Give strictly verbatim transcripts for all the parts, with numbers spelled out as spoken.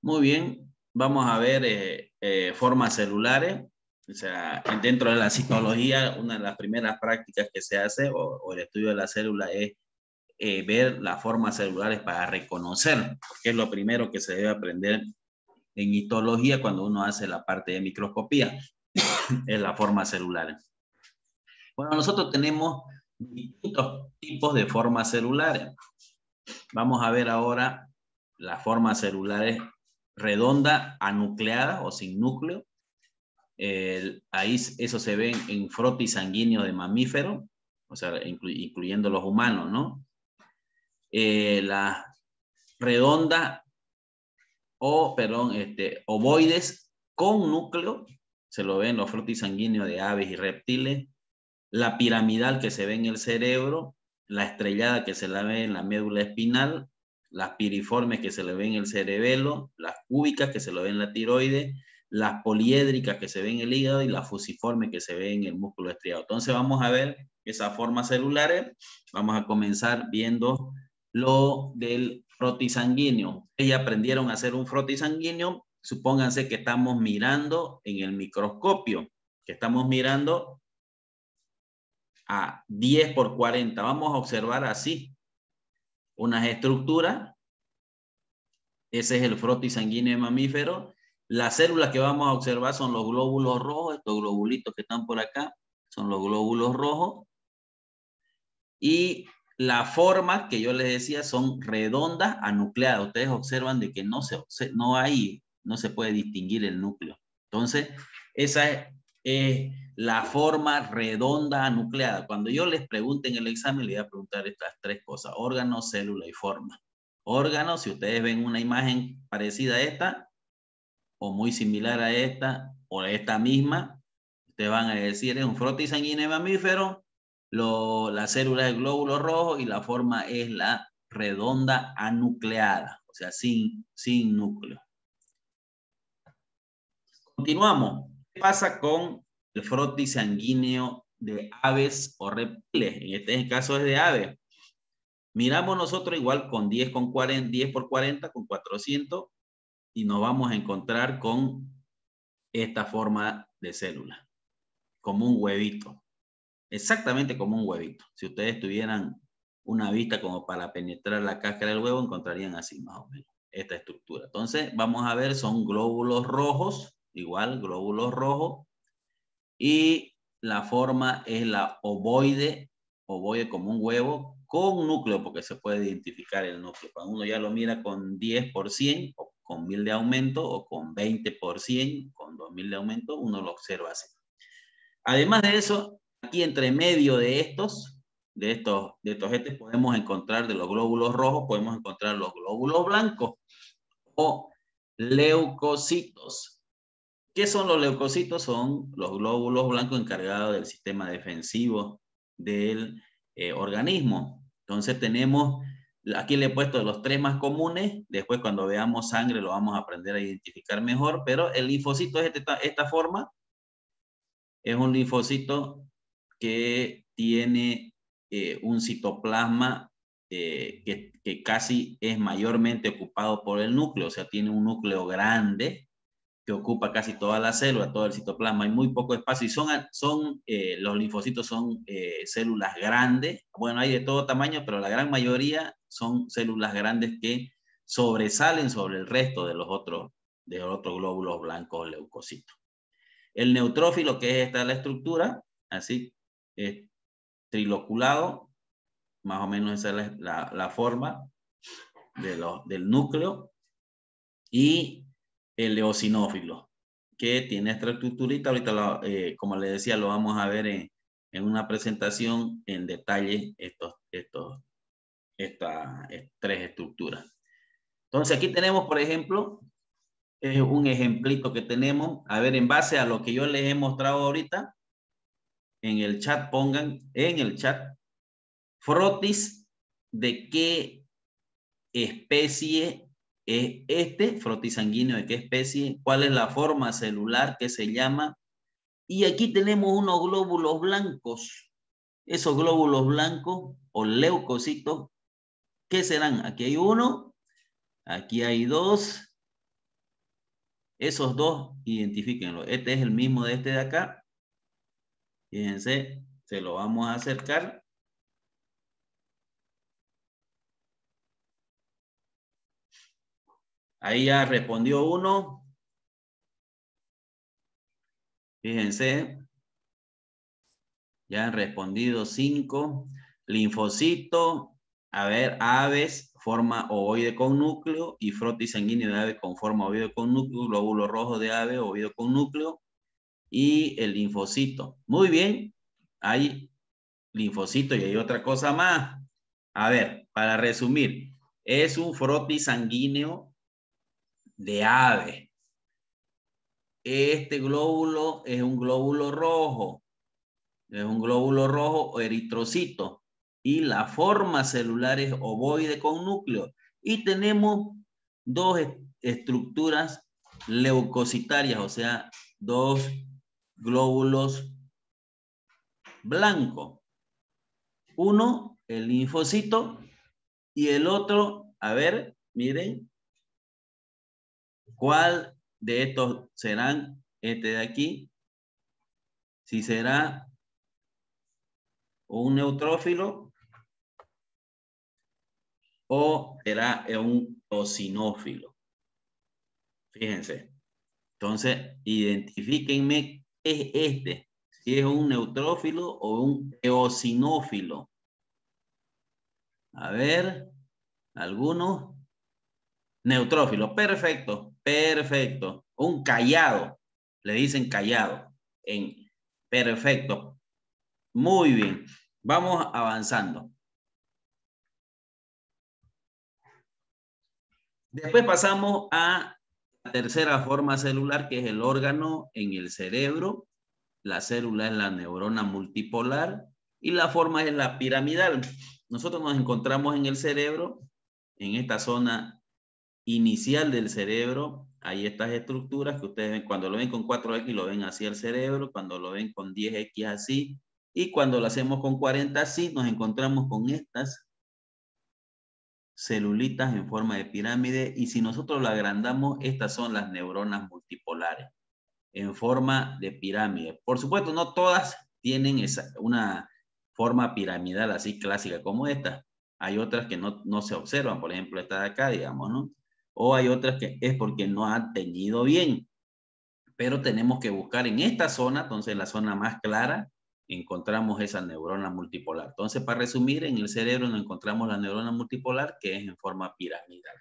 Muy bien, vamos a ver eh, eh, formas celulares. O sea, dentro de la citología, una de las primeras prácticas que se hace o, o el estudio de la célula es eh, ver las formas celulares para reconocer, que es lo primero que se debe aprender en histología cuando uno hace la parte de microscopía, es la forma celular. Bueno, nosotros tenemos distintos tipos de formas celulares. Vamos a ver ahora las formas celulares redonda, anucleada o sin núcleo. Eh, ahí eso se ve en, en frotis sanguíneo de mamífero, o sea, inclu incluyendo los humanos, ¿no? Eh, la redonda o, perdón, este, ovoides con núcleo, se lo ve en los frotis sanguíneos de aves y reptiles. La piramidal que se ve en el cerebro, la estrellada que se la ve en la médula espinal, las piriformes que se le ven en el cerebelo, las cúbicas que se lo ven en la tiroides, las poliédricas que se ven en el hígado y las fusiformes que se ven en el músculo estriado. Entonces vamos a ver esas formas celulares. Vamos a comenzar viendo lo del frotis sanguíneo. Ellos aprendieron a hacer un frotis sanguíneo. Supónganse que estamos mirando en el microscopio, que estamos mirando a diez por cuarenta. Vamos a observar así unas estructuras. Ese es el frotis sanguíneo de mamífero. Las células que vamos a observar son los glóbulos rojos. Estos globulitos que están por acá son los glóbulos rojos. Y la forma que yo les decía son redondas anucleadas. Ustedes observan de que no se, no hay, no se puede distinguir el núcleo. Entonces, esa es eh, la forma redonda anucleada. Cuando yo les pregunte en el examen, les voy a preguntar estas tres cosas: órgano, célula y forma. Órgano, si ustedes ven una imagen parecida a esta, o muy similar a esta, o a esta misma, ustedes van a decir, es un frotis sanguíneo de mamífero, lo, la célula es el glóbulo rojo y la forma es la redonda anucleada, o sea, sin, sin núcleo. Continuamos. ¿Qué pasa con el frotis sanguíneo de aves o reptiles? En este caso es de aves. Miramos nosotros igual con diez, con cuarenta, diez por cuarenta, con cuatrocientos, y nos vamos a encontrar con esta forma de célula, como un huevito. Exactamente como un huevito. Si ustedes tuvieran una vista como para penetrar la cáscara del huevo, encontrarían así más o menos esta estructura. Entonces, vamos a ver, son glóbulos rojos, igual, glóbulos rojos, y la forma es la ovoide, ovoide como un huevo, con núcleo, porque se puede identificar el núcleo. Cuando uno ya lo mira con diez por cien, o con mil de aumento, o con veinte por cien, con dos mil de aumento, uno lo observa así. Además de eso, aquí entre medio de estos, de estos, de estos este, podemos encontrar de los glóbulos rojos, podemos encontrar los glóbulos blancos o leucocitos. ¿Qué son los leucocitos? Son los glóbulos blancos encargados del sistema defensivo del eh, organismo. Entonces tenemos, aquí le he puesto los tres más comunes, después cuando veamos sangre lo vamos a aprender a identificar mejor, pero el linfocito es esta, esta forma. Es un linfocito que tiene eh, un citoplasma eh, que, que casi es mayormente ocupado por el núcleo, o sea, tiene un núcleo grande que ocupa casi toda la célula, todo el citoplasma, hay muy poco espacio y son, son eh, los linfocitos son eh, células grandes, bueno, hay de todo tamaño, pero la gran mayoría son células grandes que sobresalen sobre el resto de los otros, de los otros glóbulos blancos leucocitos. El neutrófilo, que es esta la estructura, así, es triloculado, más o menos esa es la, la, la forma de lo, del núcleo, y el eosinófilo, que tiene esta estructurita, ahorita lo, eh, como les decía, lo vamos a ver en, en una presentación en detalle, estos, estos, estas tres estructuras. Entonces aquí tenemos, por ejemplo, es un ejemplito que tenemos. A ver, en base a lo que yo les he mostrado ahorita, en el chat pongan, en el chat, frotis de qué especie es este, frotis sanguíneo de qué especie, cuál es la forma celular que se llama. Y aquí tenemos unos glóbulos blancos. Esos glóbulos blancos o leucocitos, ¿qué serán? Aquí hay uno, aquí hay dos, Esos dos, identifíquenlo. Este es el mismo de este de acá. Fíjense, se lo vamos a acercar. Ahí ya respondió uno. Fíjense. Ya han respondido cinco. Linfocito. A ver, aves, forma ovoide con núcleo y frotis sanguíneo de ave con forma ovoide con núcleo, glóbulo rojo de ave, ovoide con núcleo y el linfocito. Muy bien. Hay linfocito y hay otra cosa más. A ver, para resumir, es un frotis sanguíneo de ave. Este glóbulo es un glóbulo rojo. Es un glóbulo rojo o eritrocito. Y la forma celular es ovoide con núcleo. Y tenemos dos estructuras leucocitarias, o sea, dos glóbulos blancos. Uno, el linfocito, y el otro, a ver, miren, ¿cuál de estos serán? Este de aquí, si será un neutrófilo o será un eosinófilo. Fíjense. Entonces, identifíquenme qué es este. Si es un neutrófilo o un eosinófilo. A ver, algunos. Neutrófilo, perfecto, perfecto. Un callado, le dicen callado. En, perfecto, muy bien. Vamos avanzando. Después pasamos a la tercera forma celular, que es el órgano en el cerebro. La célula es la neurona multipolar y la forma es la piramidal. Nosotros nos encontramos en el cerebro, en esta zona inicial del cerebro. Hay estas estructuras que ustedes ven, cuando lo ven con cuatro equis lo ven así el cerebro, cuando lo ven con diez equis así, y cuando lo hacemos con cuarenta así, nos encontramos con estas celulitas en forma de pirámide, y si nosotros lo agrandamos, estas son las neuronas multipolares en forma de pirámide. Por supuesto, no todas tienen esa, una forma piramidal así clásica como esta. Hay otras que no, no se observan, por ejemplo, esta de acá, digamos, ¿no? O hay otras que es porque no han teñido bien. Pero tenemos que buscar en esta zona, entonces la zona más clara, encontramos esa neurona multipolar. Entonces, para resumir, en el cerebro nos encontramos la neurona multipolar que es en forma piramidal.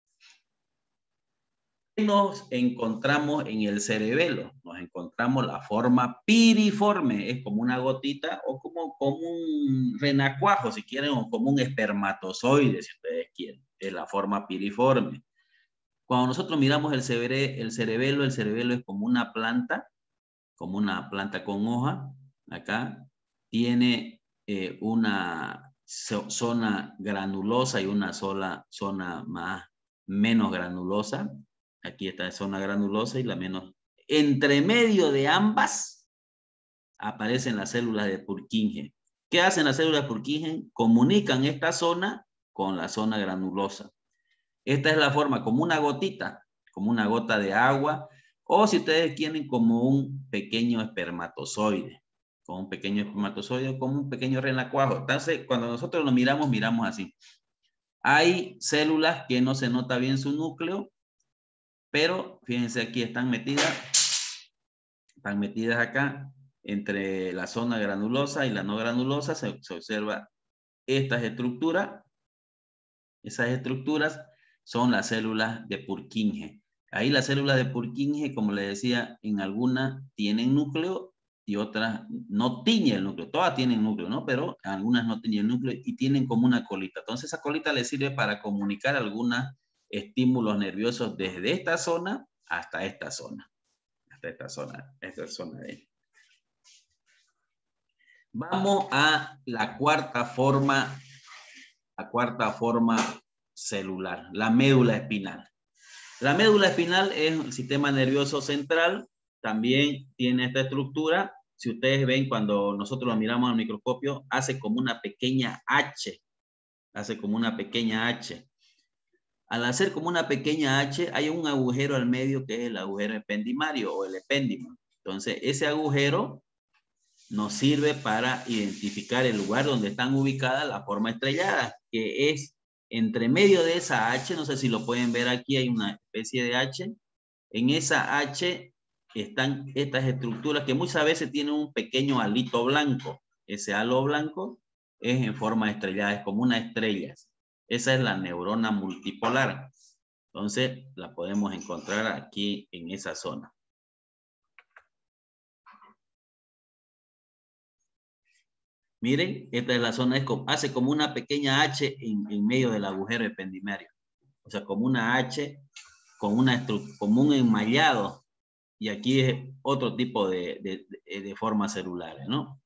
Nos encontramos en el cerebelo, nos encontramos la forma piriforme, es como una gotita o como, como un renacuajo, si quieren, o como un espermatozoide, si ustedes quieren, es la forma piriforme. Cuando nosotros miramos el, cere el cerebelo, el cerebelo es como una planta, como una planta con hoja, acá, tiene eh, una zona granulosa y una sola zona más, menos granulosa. Aquí está la zona granulosa y la menos. Entre medio de ambas aparecen las células de Purkinje. ¿Qué hacen las células de Purkinje? Comunican esta zona con la zona granulosa. Esta es la forma como una gotita, como una gota de agua, o si ustedes quieren como un pequeño espermatozoide, como un pequeño espermatozoide o como un pequeño renacuajo. Entonces, cuando nosotros lo miramos, miramos así. Hay células que no se nota bien su núcleo, pero fíjense aquí están metidas, están metidas acá, entre la zona granulosa y la no granulosa, se, se observa estas estructuras. Esas estructuras son las células de Purkinje. Ahí las células de Purkinje, como les decía, en algunas tienen núcleo y otras no tiñen el núcleo. Todas tienen núcleo, ¿no? Pero algunas no tienen núcleo y tienen como una colita. Entonces esa colita les sirve para comunicar algunos estímulos nerviosos desde esta zona hasta esta zona. Hasta esta zona, esta zona de ahí. Vamos a la cuarta forma, la cuarta forma celular, la médula espinal. La médula espinal es el sistema nervioso central, también tiene esta estructura. Si ustedes ven cuando nosotros lo miramos al microscopio, hace como una pequeña H, hace como una pequeña H. Al hacer como una pequeña H, hay un agujero al medio que es el agujero ependimario o el epéndimo. Entonces, ese agujero nos sirve para identificar el lugar donde están ubicadas las formas estrelladas, que es entre medio de esa H, no sé si lo pueden ver aquí, hay una especie de H. En esa H están estas estructuras que muchas veces tienen un pequeño halito blanco. Ese halo blanco es en forma estrellada, es como una estrella. Esa es la neurona multipolar. Entonces, la podemos encontrar aquí en esa zona. Miren, esta es la zona, es como, hace como una pequeña H en, en medio del agujero ependimario. O sea, como una H con una como un enmallado. Y aquí es otro tipo de, de, de, de formas celulares, ¿no?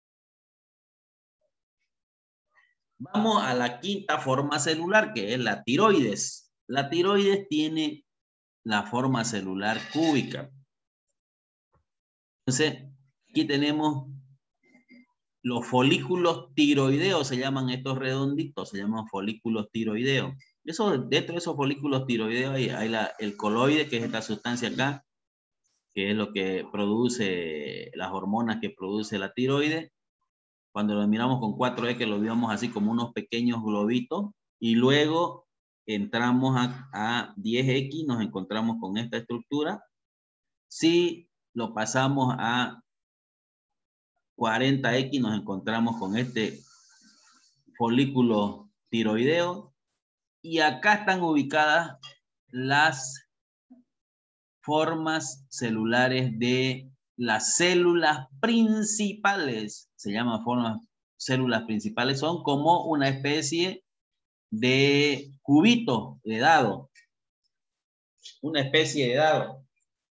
Vamos a la quinta forma celular, que es la tiroides. La tiroides tiene la forma celular cúbica. Entonces, aquí tenemos los folículos tiroideos, se llaman estos redonditos, se llaman folículos tiroideos. Eso, dentro de esos folículos tiroideos hay, hay la, el coloide, que es esta sustancia acá, que es lo que produce las hormonas que produce la tiroides. Cuando lo miramos con cuatro E, que lo vemos así como unos pequeños globitos, y luego entramos a, a diez equis, nos encontramos con esta estructura. Si lo pasamos a cuarenta equis, nos encontramos con este folículo tiroideo, y acá están ubicadas las formas celulares de las células principales. Se llaman formas células principales, son como una especie de cubito de dado, una especie de dado.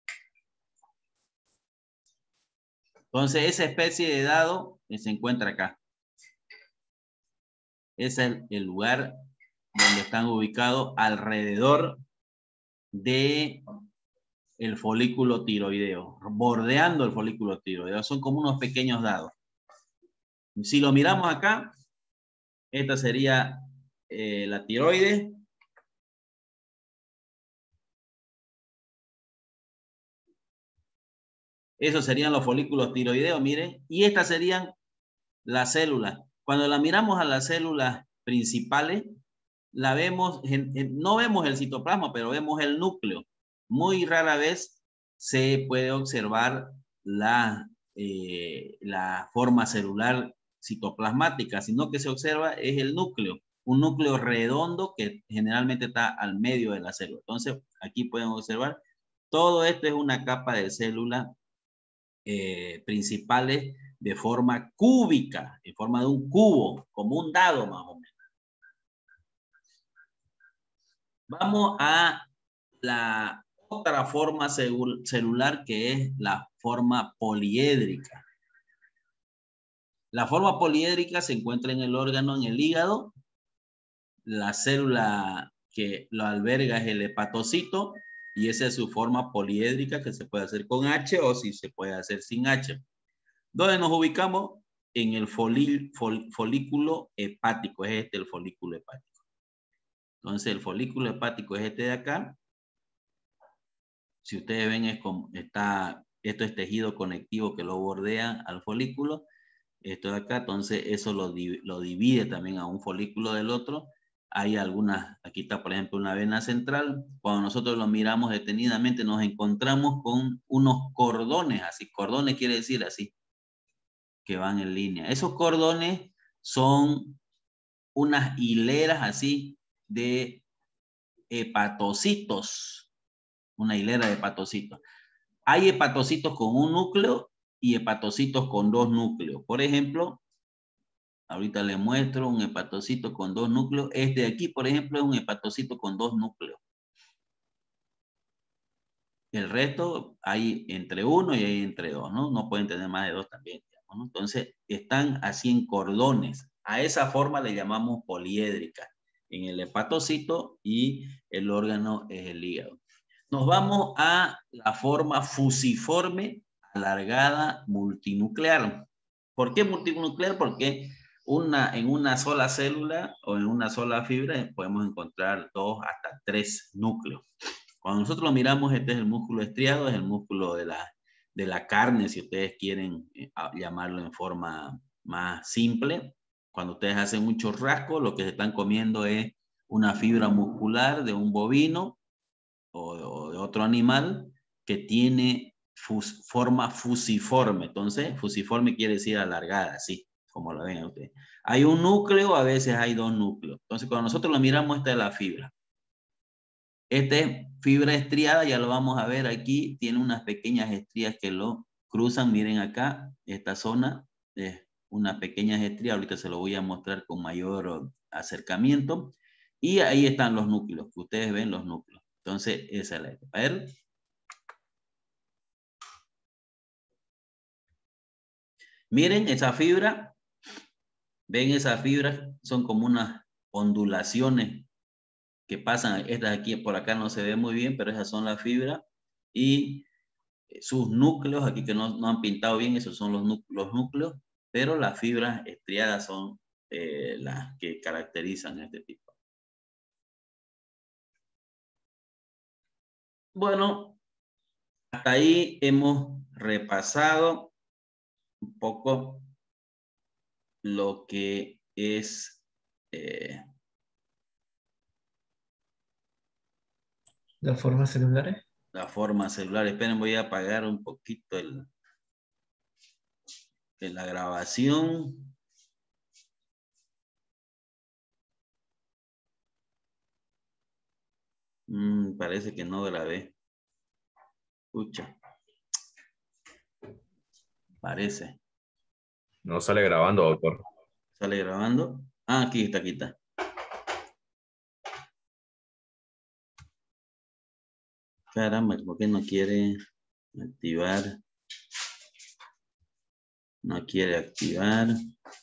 Entonces, esa especie de dado se encuentra acá. Ese es el lugar donde están ubicados alrededor de el folículo tiroideo, bordeando el folículo tiroideo. Son como unos pequeños dados. Si lo miramos acá, esta sería eh, la tiroides. Esos serían los folículos tiroideos, miren. Y estas serían las células. Cuando la miramos a las células principales, la vemos, en, en, no vemos el citoplasma, pero vemos el núcleo. Muy rara vez se puede observar la, eh, la forma celular citoplasmática, sino que se observa es el núcleo, un núcleo redondo que generalmente está al medio de la célula. Entonces, aquí pueden observar, todo esto es una capa de células eh, principales de forma cúbica, en forma de un cubo, como un dado más o menos. Vamos a la otra forma celular, que es la forma poliédrica. La forma poliédrica se encuentra en el órgano, en el hígado. La célula que lo alberga es el hepatocito, y esa es su forma poliédrica, que se puede hacer con H o si se puede hacer sin H. ¿Dónde nos ubicamos? En el foli, fol, folículo hepático, es este el folículo hepático. Entonces el folículo hepático es este de acá. Si ustedes ven, es como, está, esto es tejido conectivo que lo bordea al folículo. Esto de acá, entonces eso lo, lo divide también a un folículo del otro. Hay algunas, aquí está por ejemplo una vena central. Cuando nosotros lo miramos detenidamente nos encontramos con unos cordones, así, cordones quiere decir así, que van en línea. Esos cordones son unas hileras así de hepatocitos, una hilera de hepatocitos. Hay hepatocitos con un núcleo y hepatocitos con dos núcleos. Por ejemplo, ahorita les muestro un hepatocito con dos núcleos. Este de aquí, por ejemplo, es un hepatocito con dos núcleos. El resto hay entre uno y hay entre dos, ¿no? No pueden tener más de dos también, digamos, ¿no? Entonces, están así en cordones. A esa forma le llamamos poliédrica. En el hepatocito, y el órgano es el hígado. Nos vamos a la forma fusiforme, alargada, multinuclear. ¿Por qué multinuclear? Porque una, en una sola célula o en una sola fibra podemos encontrar dos hasta tres núcleos. Cuando nosotros lo miramos, este es el músculo estriado, es el músculo de la, de la carne, si ustedes quieren eh, llamarlo en forma más simple. Cuando ustedes hacen un churrasco, lo que se están comiendo es una fibra muscular de un bovino o, o de otro animal que tiene fus, forma fusiforme. Entonces, fusiforme quiere decir alargada, así como lo ven ustedes. Hay un núcleo, a veces hay dos núcleos. Entonces, cuando nosotros lo miramos, esta es la fibra. Esta es fibra estriada, ya lo vamos a ver aquí. Tiene unas pequeñas estrías que lo cruzan. Miren acá, esta zona es unas pequeñas estrías. Ahorita se lo voy a mostrar con mayor acercamiento. Y ahí están los núcleos, que ustedes ven los núcleos. Entonces, esa es la etapa. A ver. Miren esa fibra. Ven esa fibra, son como unas ondulaciones que pasan. Estas aquí por acá no se ve muy bien, pero esas son las fibras. Y sus núcleos, aquí que no, no han pintado bien, esos son los, los núcleos, pero las fibras estriadas son eh, las que caracterizan este tipo. Bueno, hasta ahí hemos repasado un poco lo que es eh, las formas celulares. la forma celular. Esperen, voy a apagar un poquito el, el la grabación. Mm, parece que no grabé. Escucha. Parece. No sale grabando, doctor. ¿Sale grabando? Ah, aquí está, aquí está. Caramba, ¿por qué no quiere activar? No quiere activar.